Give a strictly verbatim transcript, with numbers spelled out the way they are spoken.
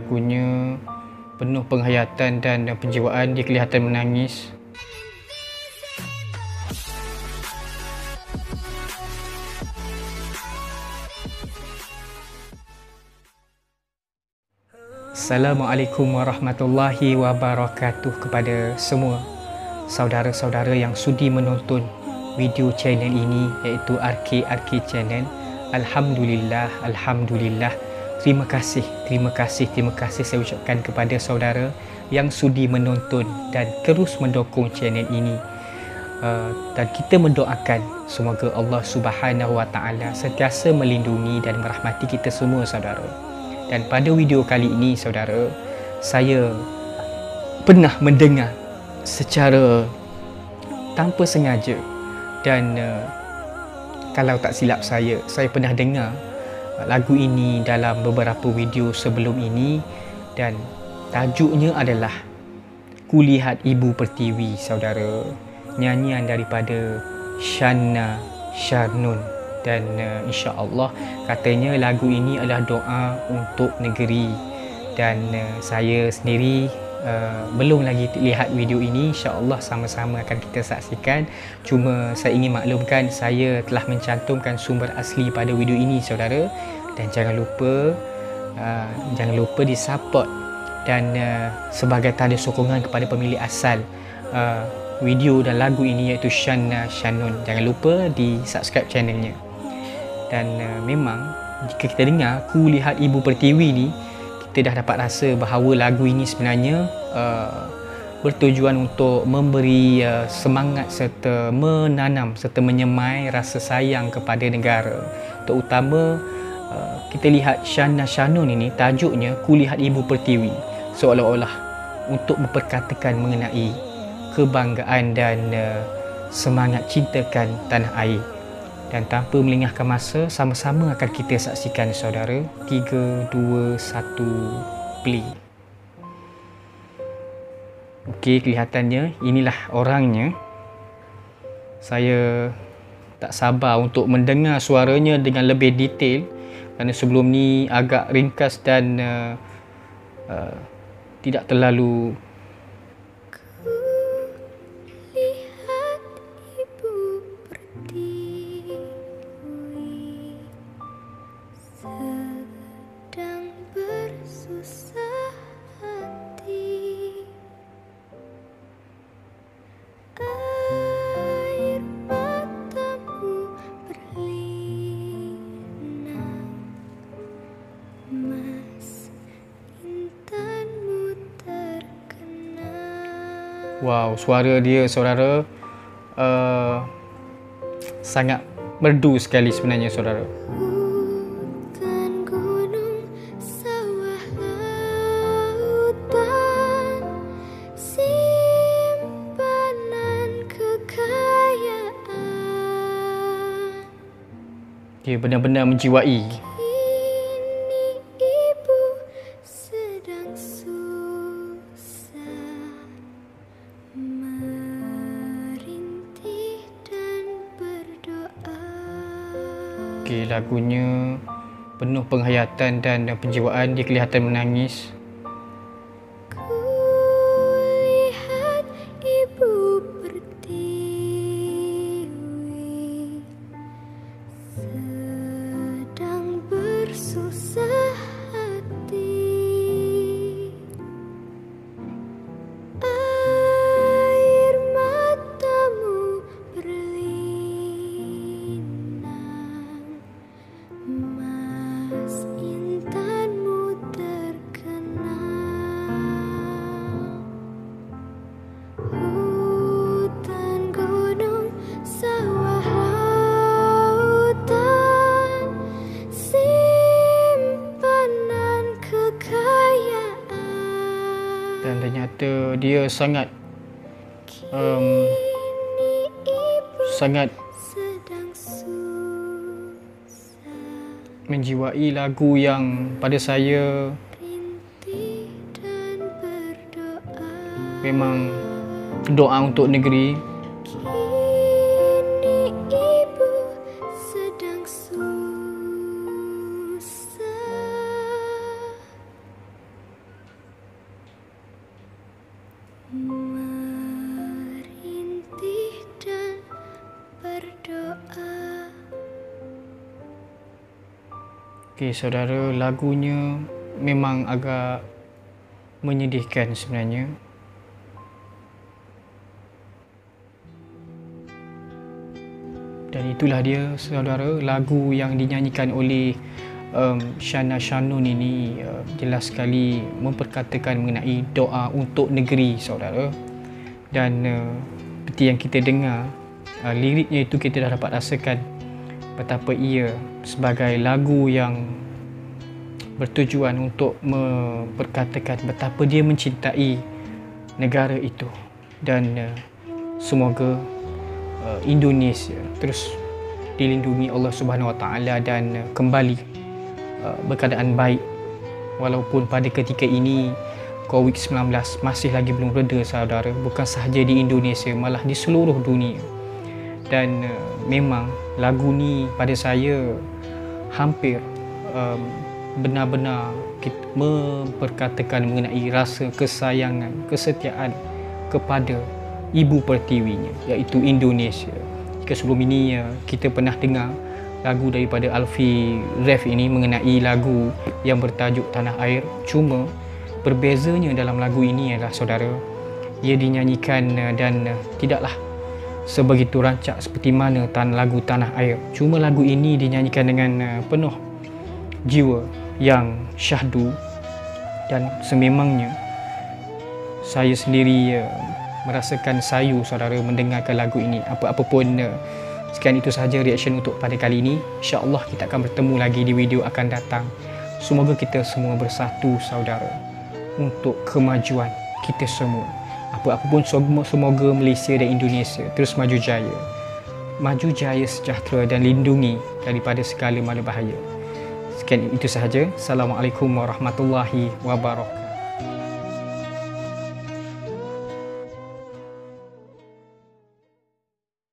lagunya penuh penghayatan dan penjiwaan. Dia kelihatan menangis. Assalamualaikum warahmatullahi wabarakatuh kepada semua saudara-saudara yang sudi menonton video channel ini, iaitu R K R K Channel. Alhamdulillah, Alhamdulillah. Terima kasih, terima kasih, terima kasih saya ucapkan kepada saudara yang sudi menonton dan terus mendukung channel ini. Uh, dan kita mendoakan semoga Allah Subhanahu Wa Taala sentiasa melindungi dan merahmati kita semua, saudara. Dan pada video kali ini, saudara, saya pernah mendengar secara tanpa sengaja dan uh, kalau tak silap saya, saya pernah dengar lagu ini dalam beberapa video sebelum ini, dan tajuknya adalah Kulihat Ibu Pertiwi, saudara. Nyanyian daripada Shanna Sharnun, dan uh, insya-Allah katanya lagu ini adalah doa untuk negeri. Dan uh, saya sendiri Uh, belum lagi lihat video ini, insya-Allah sama-sama akan kita saksikan. Cuma saya ingin maklumkan, saya telah mencantumkan sumber asli pada video ini, saudara. Dan jangan lupa uh, jangan lupa di support dan uh, sebagai tanda sokongan kepada pemilik asal uh, video dan lagu ini, iaitu Shanna Sharnun. Jangan lupa di subscribe channelnya. Dan uh, memang jika kita dengar Kulihat Ibu Pertiwi ni, kita dah dapat rasa bahawa lagu ini sebenarnya uh, bertujuan untuk memberi uh, semangat serta menanam serta menyemai rasa sayang kepada negara. Terutama uh, kita lihat Shanna Sharnun ini, tajuknya Kulihat Ibu Pertiwi, seolah-olah untuk memperkatakan mengenai kebanggaan dan uh, semangat cintakan tanah air. Dan tanpa melengahkan masa, sama-sama akan kita saksikan, saudara. tiga, dua, satu, play. Okey, kelihatannya inilah orangnya. Saya tak sabar untuk mendengar suaranya dengan lebih detail, kerana sebelum ni agak ringkas dan uh, uh, tidak terlalu wow, suara dia, saudara, uh, sangat merdu sekali sebenarnya, saudara. Dia benar-benar menjiwai. Okay, lagunya penuh penghayatan dan penjiwaan. Dia kelihatan menangis. Kulihat ibu pertiwi sedang bersusah hati. Air matamu berlinang, mas intanmu terkenang. Hutan, gunung, sawah, lautan, simpanan kekayaan. Dan ternyata dia sangat um, sangat sedang susah, menjiwai lagu yang pada saya rintih dan berdoa. memang doa untuk negeri. Kini ibu sedang susah. Okey saudara, lagunya memang agak menyedihkan sebenarnya. Dan itulah dia saudara, lagu yang dinyanyikan oleh um, Shana Shanun ini uh, jelas sekali memperkatakan mengenai doa untuk negeri saudara. Dan uh, seperti yang kita dengar, uh, liriknya itu kita dah dapat rasakan betapa ia sebagai lagu yang bertujuan untuk memperkatakan betapa dia mencintai negara itu. Dan uh, semoga uh, Indonesia terus dilindungi Allah Subhanahu Wa Taala dan uh, kembali uh, berkeadaan baik, walaupun pada ketika ini covid sembilan belas masih lagi belum reda saudara, bukan sahaja di Indonesia, malah di seluruh dunia. Dan uh, memang lagu ni pada saya hampir um, benar-benar kita memperkatakan mengenai rasa kesayangan, kesetiaan kepada ibu pertiwinya, iaitu Indonesia. Jika sebelum ini uh, kita pernah dengar lagu daripada Alfie Ref ini mengenai lagu yang bertajuk Tanah Air, cuma berbezanya dalam lagu ini adalah saudara, ia dinyanyikan uh, dan uh, tidaklah sebegitu rancak seperti mana tan lagu Tanah Air. Cuma lagu ini dinyanyikan dengan uh, penuh jiwa yang syahdu, dan sememangnya saya sendiri uh, merasakan sayu saudara mendengarkan lagu ini. Apa-apa pun uh, sekian itu sahaja reaction untuk pada kali ini. InsyaAllah kita akan bertemu lagi di video akan datang. Semoga kita semua bersatu saudara untuk kemajuan kita semua. Apa-apa pun semoga Malaysia dan Indonesia terus maju jaya. Maju jaya sejahtera dan lindungi daripada segala mara bahaya. Sekian itu sahaja. Assalamualaikum warahmatullahi wabarakatuh.